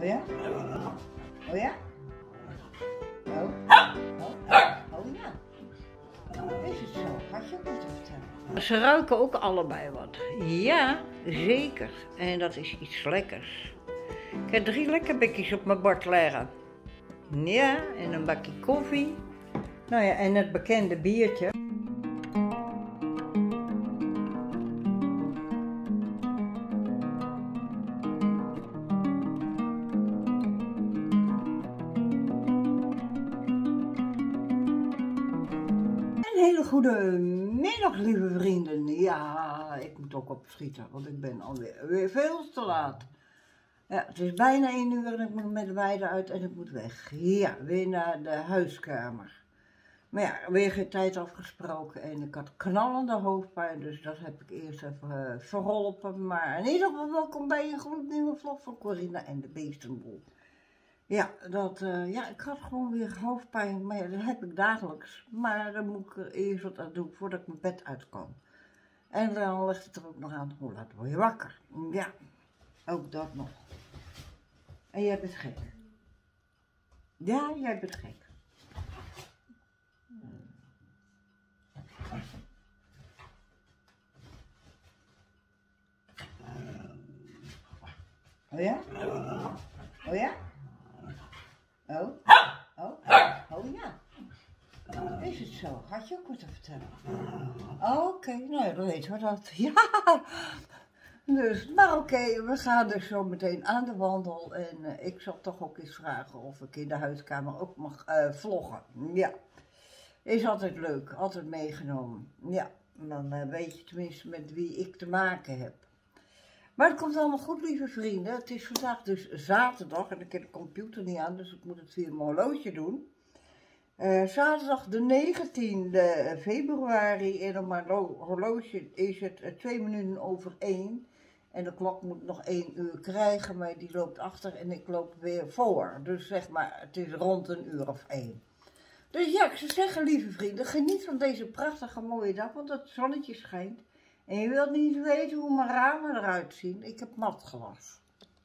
ja? Oh ja? Oh. Oh ja. Is het zo? Had je ook moeten vertellen? Ze ruiken ook allebei wat. Ja, zeker. En dat is iets lekkers. Ik heb 3 lekkerbekjes op mijn bord leggen. Ja, en een bakje koffie. Nou ja, en het bekende biertje. Een hele goede middag, lieve vrienden. Ja, ik moet ook opschieten, want ik ben alweer veel te laat. Ja, het is bijna 1 uur en ik moet met de meiden uit en ik moet weg. Ja, weer naar de huiskamer. Maar ja, weer geen tijd afgesproken en ik had knallende hoofdpijn, dus dat heb ik eerst even verholpen. Maar in ieder geval welkom bij een gloednieuwe vlog van Corina en de Beestenboel. Ja, ja, ik had gewoon weer hoofdpijn, maar ja, dat heb ik dagelijks. Maar dan moet ik er eerst wat aan doen voordat ik mijn bed uitkom. En dan ligt het er ook nog aan, hoe laat word je wakker? Ja, ook dat nog. En jij bent gek. Ja, jij bent gek. Oh ja? Oh ja? Oh? Oh ja. Is het zo? Had je ook wat te vertellen? Oké, nou ja, dan weten we dat. Ja. Dus, maar oké, we gaan dus zo meteen aan de wandel. En ik zal toch ook eens vragen of ik in de huiskamer ook mag vloggen. Ja. Is altijd leuk, altijd meegenomen. Ja, dan weet je tenminste met wie ik te maken heb. Maar het komt allemaal goed, lieve vrienden. Het is vandaag dus zaterdag en ik heb de computer niet aan, dus ik moet het via mijn horloge doen. Zaterdag de 19e februari en op mijn horloge is het 2 minuten over 1. En de klok moet nog 1 uur krijgen, maar die loopt achter en ik loop weer voor. Dus zeg maar, het is rond 1 uur of 1. Dus ja, ik zou zeggen, lieve vrienden, geniet van deze prachtige mooie dag, want het zonnetje schijnt. En je wilt niet weten hoe mijn ramen eruit zien. Ik heb matglas.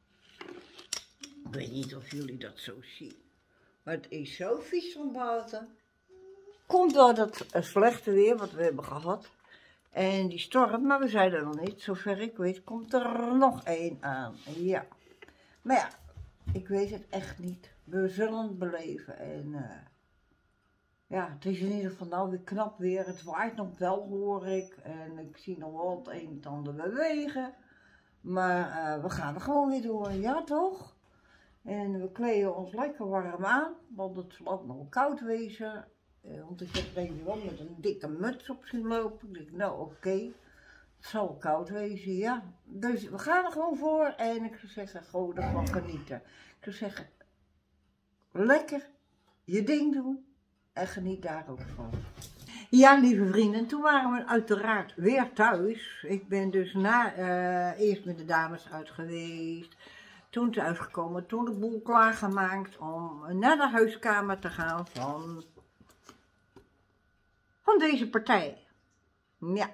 Ik weet niet of jullie dat zo zien. Maar het is zo vies van buiten. Komt door dat slechte weer wat we hebben gehad. En die storm, maar we zijn er nog niet. Zover ik weet komt er nog 1 aan. Ja. Maar ja, ik weet het echt niet. We zullen het beleven. En ja, het is in ieder geval nou weer knap weer. Het waait nog wel, hoor ik. En ik zie nog wel het een en ander bewegen. Maar we gaan er gewoon weer door. Ja, toch? En we kleden ons lekker warm aan. Want het zal ook nog wel koud wezen. Want ik heb denk ik wel met een dikke muts op zien lopen. Ik denk, nou oké. Het zal koud wezen, ja. Dus we gaan er gewoon voor. En ik zou zeggen, gewoon ervan genieten. Ik zou zeggen, lekker je ding doen. En geniet daar ook van. Ja, lieve vrienden, toen waren we uiteraard weer thuis. Ik ben dus eerst met de dames uit geweest. Toen thuisgekomen, toen de boel klaargemaakt om naar de huiskamer te gaan van deze partij. Ja.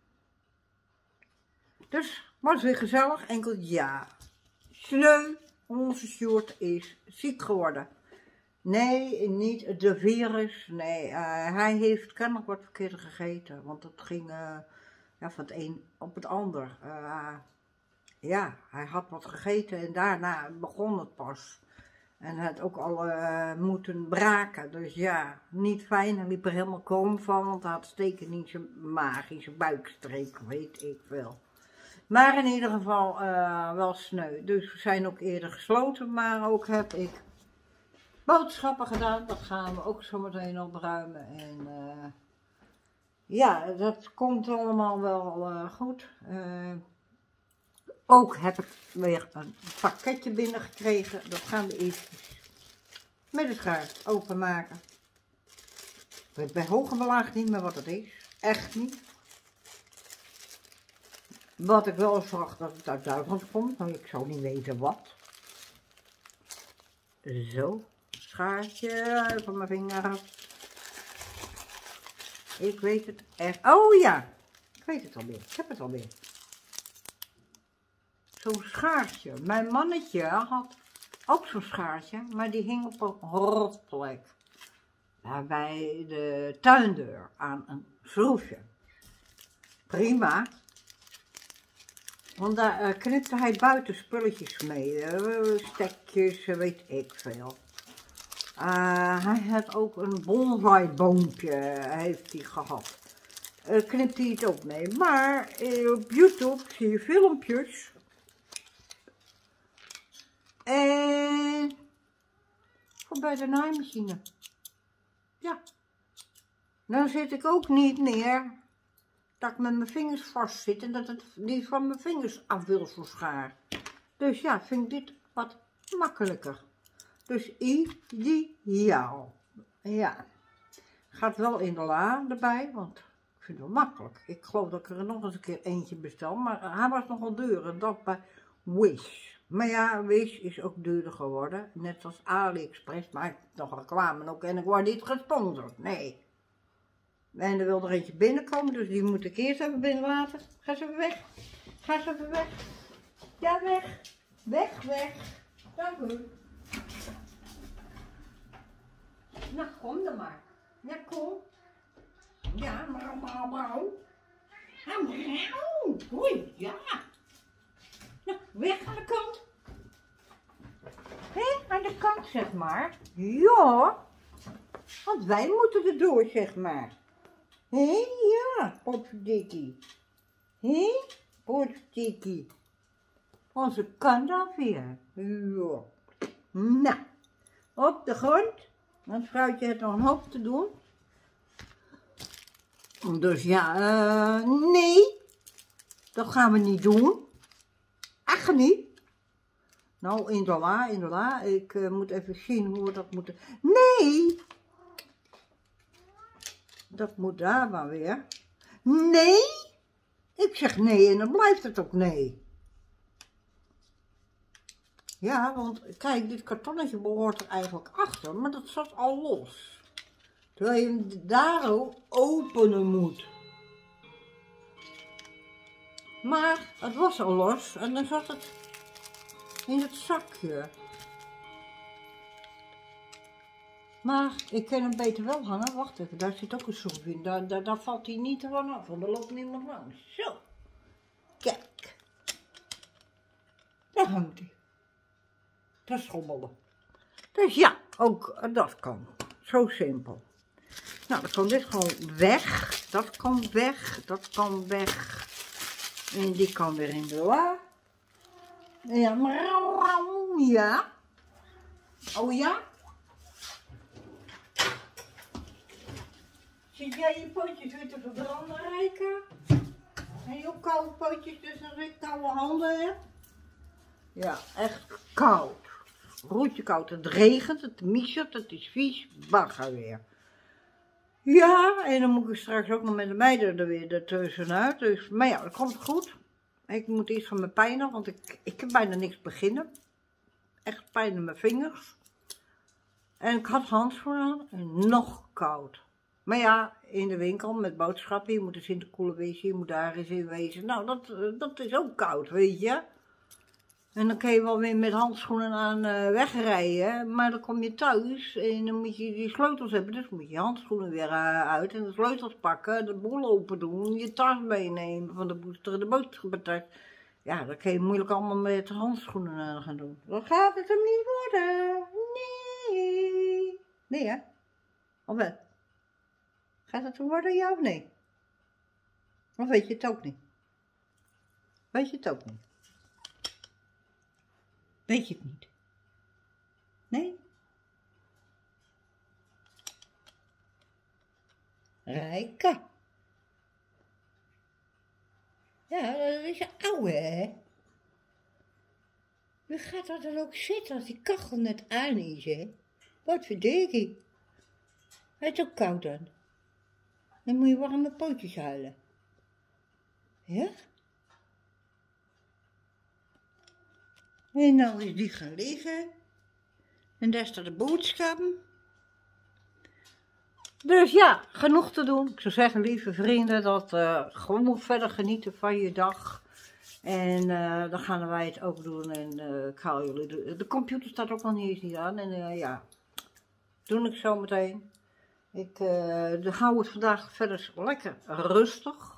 Dus was weer gezellig, enkel ja. Sneu, onze Sjoerd is ziek geworden. Nee, niet de virus. Nee, hij heeft kennelijk wat verkeerd gegeten. Want het ging ja, van het een op het ander. Ja, hij had wat gegeten en daarna begon het pas. En hij had ook al moeten braken. Dus ja, niet fijn. Hij liep er helemaal koom van. Want hij had steken in zijn maag, in zijn buikstreek, weet ik veel. Maar in ieder geval wel sneu. Dus we zijn ook eerder gesloten. Maar ook heb ik boodschappen gedaan, dat gaan we ook zo meteen opruimen. En ja, dat komt allemaal wel goed. Ook heb ik weer een pakketje binnengekregen. Dat gaan we even met de schaar openmaken. Ik weet bij hoge belag niet meer wat het is. Echt niet. Wat ik wel zag dat het uit Duitsland komt, maar ik zou niet weten wat. Zo. Schaartje van mijn vinger. Ik weet het echt. Oh ja, ik weet het alweer. Ik heb het alweer. Zo'n schaartje. Mijn mannetje had ook zo'n schaartje, maar die hing op een rotplek. Bij de tuindeur aan een schroefje. Prima. Want daar knipte hij buiten spulletjes mee. Stekjes, weet ik veel. Hij had ook een bonsaiboompje, heeft hij gehad. Knipt hij het ook mee. Maar op YouTube zie je filmpjes. En voor bij de naaimachine. Ja. Dan zit ik ook niet neer dat ik met mijn vingers vast zit en dat het niet van mijn vingers af wil zo schaar. Dus ja, vind ik dit wat makkelijker. Dus ideaal. Ja. Gaat wel in de la erbij, want ik vind het wel makkelijk. Ik geloof dat ik er nog eens een keer eentje bestel, maar hij was nogal duur en dat bij Wish. Maar ja, Wish is ook duurder geworden, net als AliExpress, maar nog reclame ook en ik word niet gesponsord, nee. En er wil er eentje binnenkomen, dus die moet ik eerst even binnen laten. Ga ze even weg. Ga ze even weg. Ja, weg. Weg, weg. Dank u. Nou, kom dan maar. Ja, kom. Ja, mauw. Oei, ja. Nou, weg aan de kant. Hé, aan de kant, zeg maar. Ja. Want wij moeten erdoor, zeg maar. Hé, ja, potverdikkie. Hé, potverdikkie. Onze kant af weer. Ja. Nou, op de grond. Want vrouwtje heeft nog een hoop te doen. Dus ja, nee. Dat gaan we niet doen. Echt niet. Nou, in de la. Ik moet even zien hoe we dat moeten. Nee. Dat moet daar maar weer. Nee. Ik zeg nee en dan blijft het ook nee. Ja, want kijk, dit kartonnetje behoort er eigenlijk achter, maar dat zat al los. Terwijl je hem daar ook openen moet. Maar het was al los en dan zat het in het zakje. Maar ik kan hem beter wel hangen. Wacht even, daar zit ook een schroef in. Daar valt hij niet van af, want er loopt niemand langs. Zo. Kijk. Daar hangt hij. Te schommelen. Dus ja, ook dat kan. Zo simpel. Nou, dan kan dit gewoon weg. Dat kan weg. Dat kan weg. En die kan weer in de la. Ja, maar ja. Oh ja? Zit jij je potjes weer te verbranden, Rijke? En je ook koude potjes, dus als ik koude handen heb? Ja, echt koud. Roetje koud. Het regent, het miezert, het is vies. Bagger weer. Ja, en dan moet ik straks ook nog met de meiden er weer ertussenuit. Dus, maar ja, dat komt goed. Ik moet iets van mijn pijn af, want ik kan bijna niks beginnen. Echt pijn in mijn vingers. En ik had handschoenen aan en nog koud. Maar ja, in de winkel met boodschappen, je moet eens in de koele wezen, je moet daar eens in wezen. Nou, dat is ook koud, weet je. En dan kun je wel weer met handschoenen aan wegrijden, maar dan kom je thuis en dan moet je die sleutels hebben. Dus moet je handschoenen weer uit en de sleutels pakken, de boel open doen, je tas meenemen van de boodschappentas. Ja, dat kun je moeilijk allemaal met handschoenen gaan doen. Dan gaat het hem niet worden. Nee. Nee, hè? Of wel? Gaat het hem worden, ja of nee? Of weet je het ook niet? Weet je het ook niet? Weet je het niet? Nee? Rijke. Ja, dat is een ouwe, hè? Wie gaat dat dan ook zitten als die kachel net aan is, hè? Wat verdikkie. Het is ook koud dan. Dan moet je warme pootjes huilen. Ja? En nou is die gaan liggen. En daar staat de boodschap. Dus ja, genoeg te doen. Ik zou zeggen, lieve vrienden, dat gewoon verder genieten van je dag. En dan gaan wij het ook doen. En ik haal jullie. De computer staat ook nog niet aan. En ja, doe ik zo meteen. Ik hou het vandaag verder lekker rustig.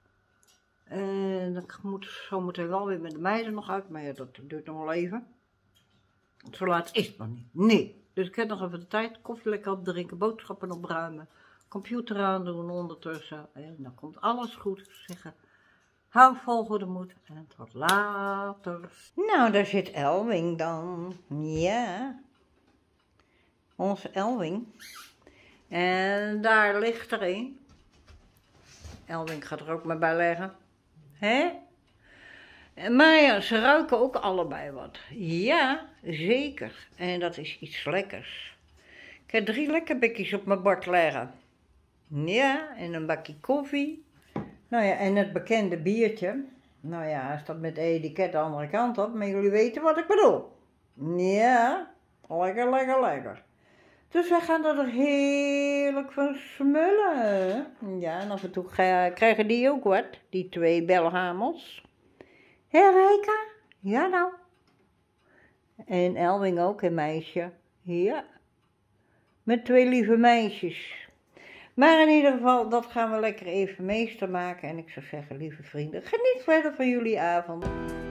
En ik moet zo meteen wel weer met de meiden nog uit. Maar ja, dat duurt nog wel even. Zo laat is het nog niet. Nee. Dus ik heb nog even de tijd. Koffie lekker opdrinken. Boodschappen opruimen. Computer aandoen ondertussen. En dan komt alles goed. Ik zou zeggen, hou vol goede moed. En tot later. Nou, daar zit Elwing dan. Ja. Onze Elwing. En daar ligt er een. Elwing gaat er ook maar bij leggen. Hè? Maar ja, ze ruiken ook allebei wat. Ja, zeker. En dat is iets lekkers. Ik heb 3 lekkerbekjes op mijn bord leggen. Ja, en een bakje koffie. Nou ja, en het bekende biertje. Nou ja, hij staat met de etiket de andere kant op, maar jullie weten wat ik bedoel. Ja, lekker, lekker, lekker. Dus wij gaan er heerlijk van smullen. Ja, en af en toe krijgen die ook wat, die 2 belhamels. Hé Rijka? Ja nou. En Elwing ook, een meisje. Ja. Met 2 lieve meisjes. Maar in ieder geval, dat gaan we lekker even meester maken. En ik zou zeggen, lieve vrienden, geniet verder van jullie avond.